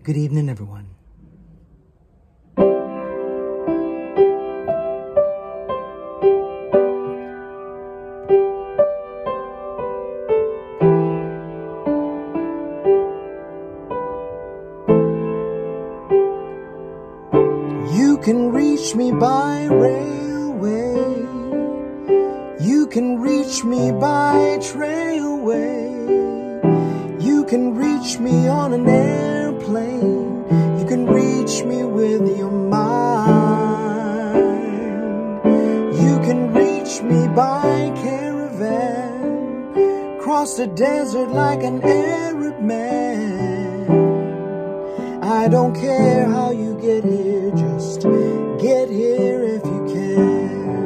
Good evening, everyone. You can reach me by railway. You can reach me by trailway. You can reach me on an airplane. You can reach me with your mind. You can reach me by caravan. Cross the desert like an Arab man. I don't care how you get here, just get here if you can.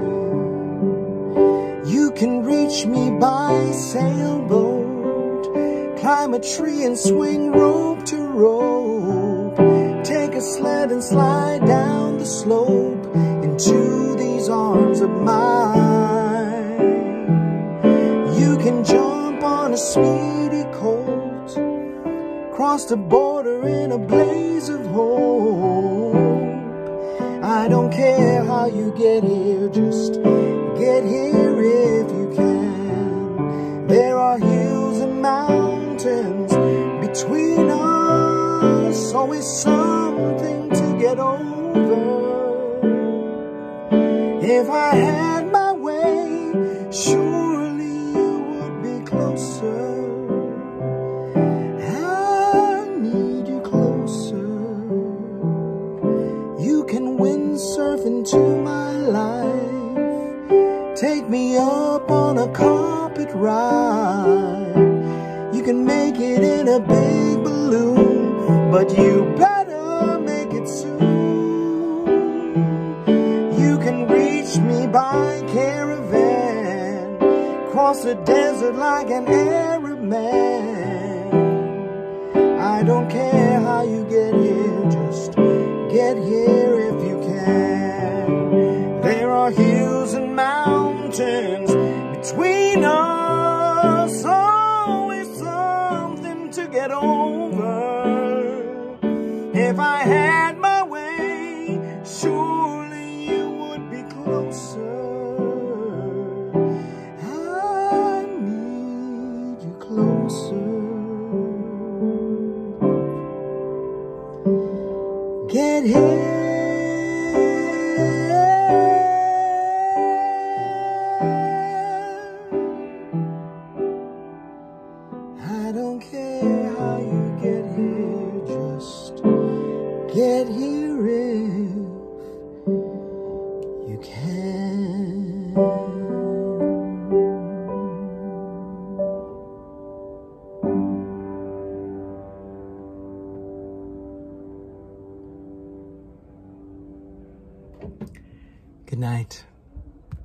You can reach me by sailboat. Climb a tree and swing rope to rope. Take a sled and slide down the slope into these arms of mine. You can jump on a speedy colt, cross the border in a blaze of hope. I don't care how you get here, just get here if you can. There are hills and mountains between us, always something to get over. If I had my way, surely you would be closer. You can windsurf into my life. Take me up on a carpet ride. You can make it in a big balloon, but you better make it soon. You can reach me by caravan. Cross the desert like an Arab man. I don't care how you get here, just get here if you can. There are hills and mountains between us, always something to get over. If I had my way, surely you would be closer. I need you closer. Get here. I don't care how you get here, just get here if you can. Good night.